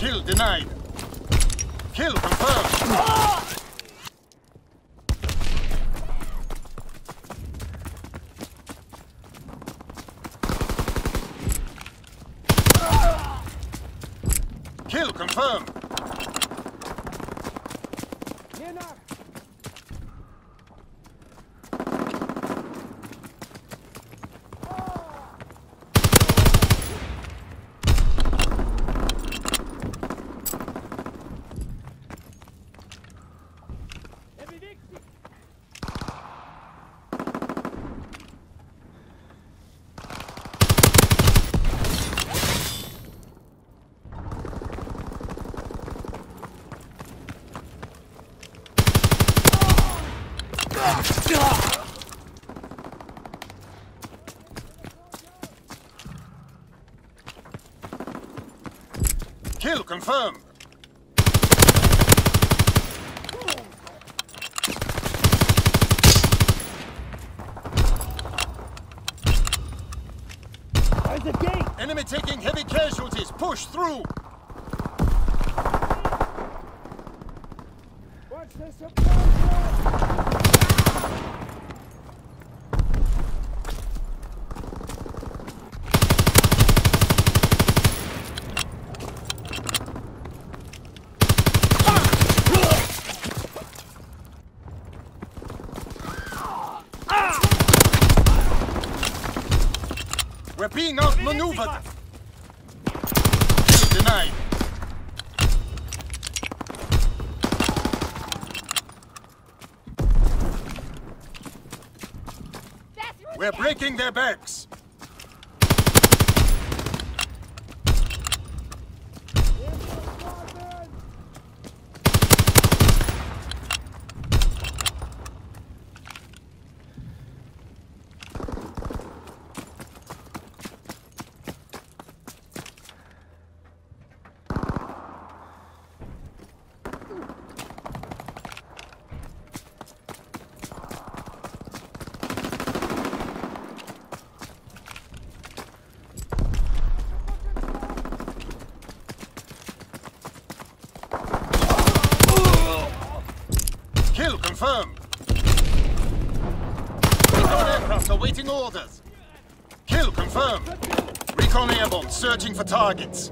Kill denied. Kill confirmed. Kill confirmed. Kill confirmed. There's a gate! Enemy taking heavy casualties. Push through. Watch this supply! We're being outmaneuvered. Kill denied. We're breaking their backs. Kill confirmed. Recon aircraft awaiting orders. Kill confirmed. Recon airborne searching for targets.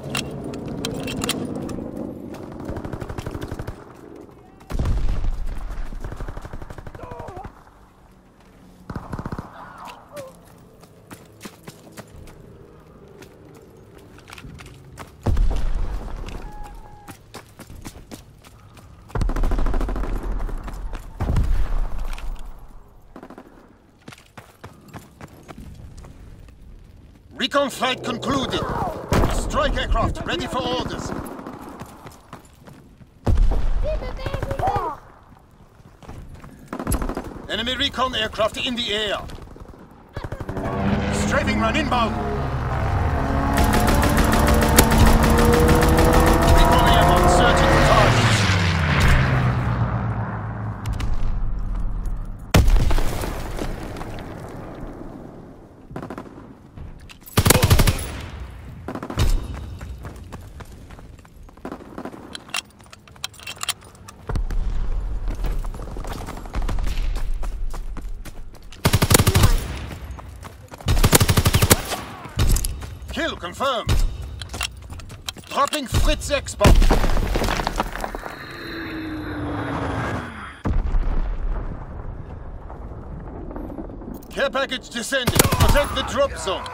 Recon flight concluded. Strike aircraft ready for orders. Enemy recon aircraft in the air. Strafing run inbound. Recon airborne searching for targets. Kill confirmed. Dropping Fritz X-bomb. Care package descending. Protect the drop zone.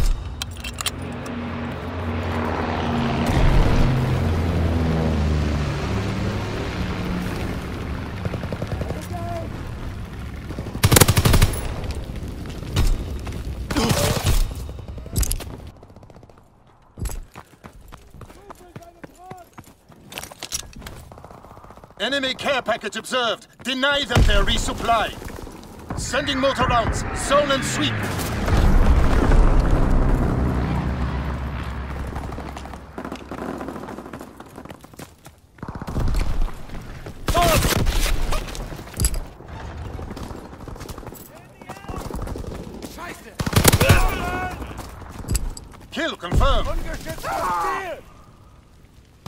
Enemy care package observed. Deny them their resupply. Sending mortar rounds. Zone and sweep. Kill confirmed.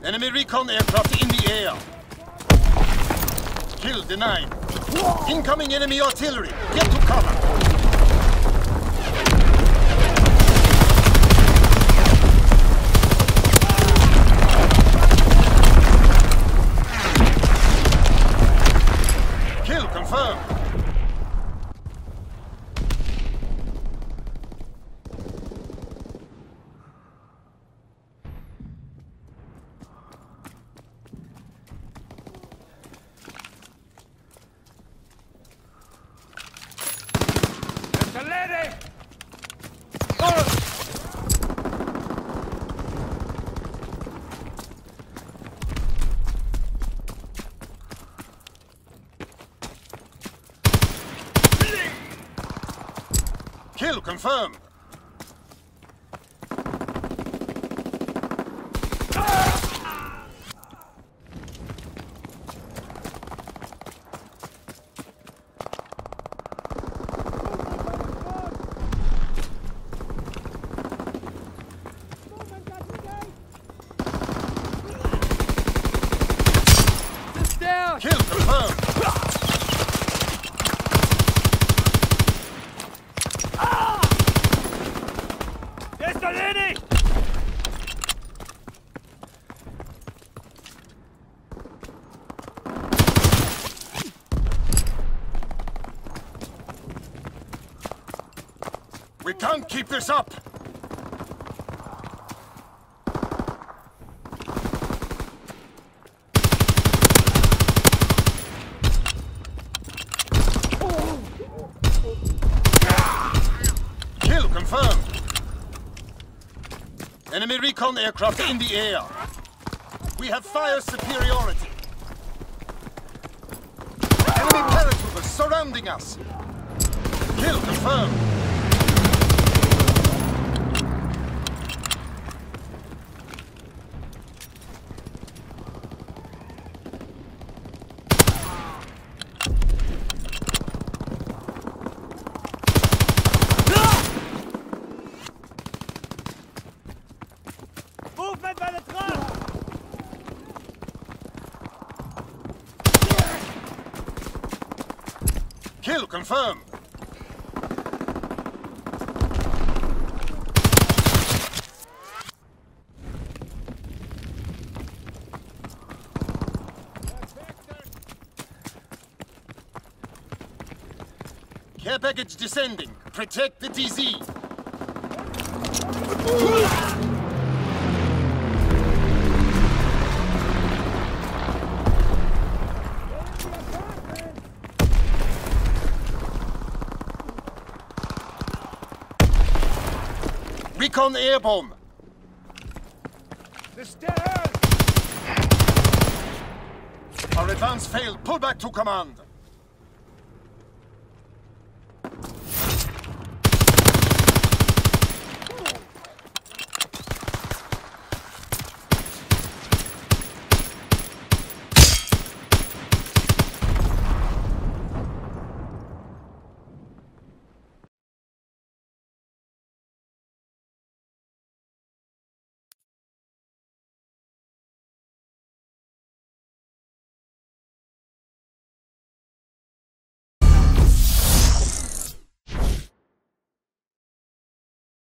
Enemy recon aircraft in the air. Kill denied. Incoming enemy artillery. Get to cover. Kill confirmed. Kill confirmed. Kill confirmed. We can't keep this up! Kill confirmed! Enemy recon aircraft in the air. We have fire superiority. Enemy paratroopers surrounding us. Kill confirmed. Movement by the truck! Kill confirmed. Care package descending. Protect the DZ. Recon airborne. The stairs! Our advance failed. Pull back to command.